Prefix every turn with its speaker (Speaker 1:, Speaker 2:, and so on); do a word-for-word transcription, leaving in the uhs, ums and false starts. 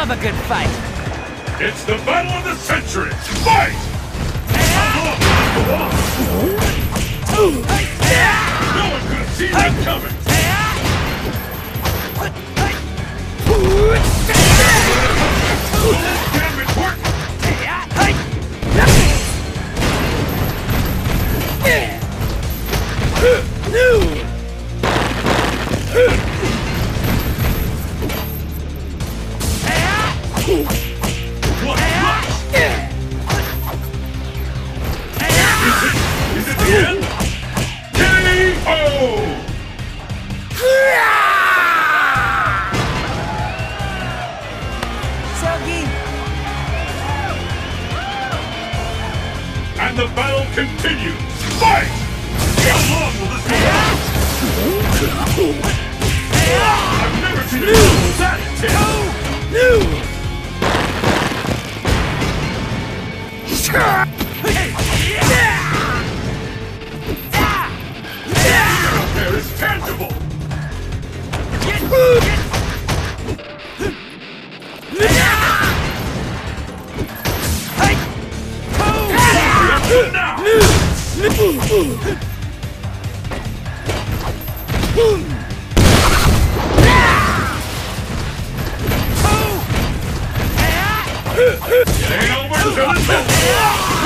Speaker 1: love a good fight.
Speaker 2: It's the battle of the century! Fight! No one could have seen that coming! Damn it, work! What? Is it the end? K O!
Speaker 1: Soggy.
Speaker 2: And the battle continues! Fight! How long will this go on? I've never seen a battle that intense! There is tangible! It ain't over till it's over!